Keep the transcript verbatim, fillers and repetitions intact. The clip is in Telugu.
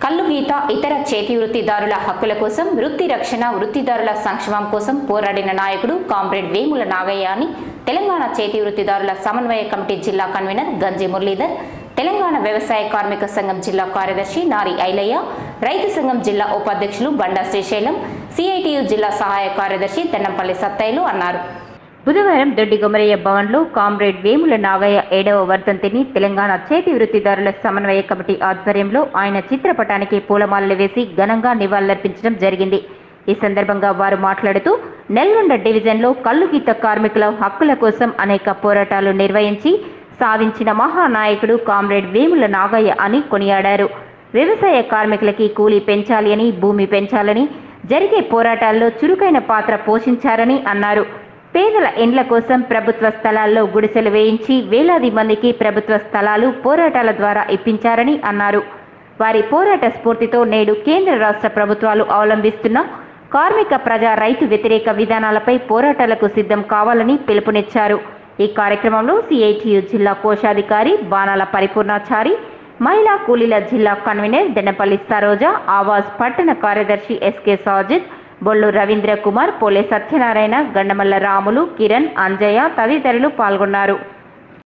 కల్లు గీత ఇతర చేతి వృత్తిదారుల హక్కుల కోసం వృత్తి రక్షణ వృత్తిదారుల సంక్షేమం కోసం పోరాడిన నాయకుడు కామ్రేడ్ వేముల నాగయ్య అని తెలంగాణ చేతి వృత్తిదారుల సమన్వయ కమిటీ జిల్లా కన్వీనర్ గంజి మురళీధర్, తెలంగాణ వ్యవసాయ కార్మిక సంఘం జిల్లా కార్యదర్శి నారి ఐలయ్య, రైతు సంఘం జిల్లా ఉపాధ్యక్షులు బండా శ్రీశైలం, సిఐటియు జిల్లా సహాయ కార్యదర్శి తెన్నంపల్లి సత్తయ్యలు అన్నారు. బుధవారం దొడ్డి గొమరయ్య భవన్లో కామ్రేడ్ వేముల నాగయ్య ఏడవ వర్ధంతిని తెలంగాణ చేతి వృత్తిదారుల సమన్వయ కమిటీ ఆధ్వర్యంలో ఆయన చిత్రపటానికి పూలమాలలు వేసి ఘనంగా నివాళులర్పించడం జరిగింది. ఈ సందర్భంగా వారు మాట్లాడుతూ నల్గొండ డివిజన్లో కల్లుగీత కార్మికుల హక్కుల కోసం అనేక పోరాటాలు నిర్వహించి సాధించిన మహానాయకుడు కామ్రేడ్ వేముల నాగయ్య అని కొనియాడారు. వ్యవసాయ కార్మికులకి కూలీ పెంచాలి అని, భూమి పెంచాలని జరిగే పోరాటాల్లో చురుకైన పాత్ర పోషించారని అన్నారు. పేదల ఇండ్ల కోసం ప్రభుత్వ స్థలాల్లో గుడిసెలు వేయించి వేలాది మందికి ప్రభుత్వ స్థలాలు పోరాటాల ద్వారా ఇప్పించారని అన్నారు. వారి పోరాట స్ఫూర్తితో నేడు కేంద్ర రాష్ట్ర ప్రభుత్వాలు అవలంబిస్తున్న కార్మిక ప్రజా రైతు వ్యతిరేక విధానాలపై పోరాటాలకు సిద్ధం కావాలని పిలుపునిచ్చారు. ఈ కార్యక్రమంలో సిఐటియు జిల్లా కోశాధికారి బాణాల పరిపూర్ణాచారి, మహిళా కూలీల జిల్లా కన్వీనర్ దెన్నపల్లి సరోజ, ఆవాజ్ పట్టణ కార్యదర్శి ఎస్కే సాజిద్, బొల్లు రవీంద్ర కుమార్, పోలే సత్యనారాయణ, గండమల్ల రాములు, కిరణ్, అంజయ్య తదితరులు పాల్గొన్నారు.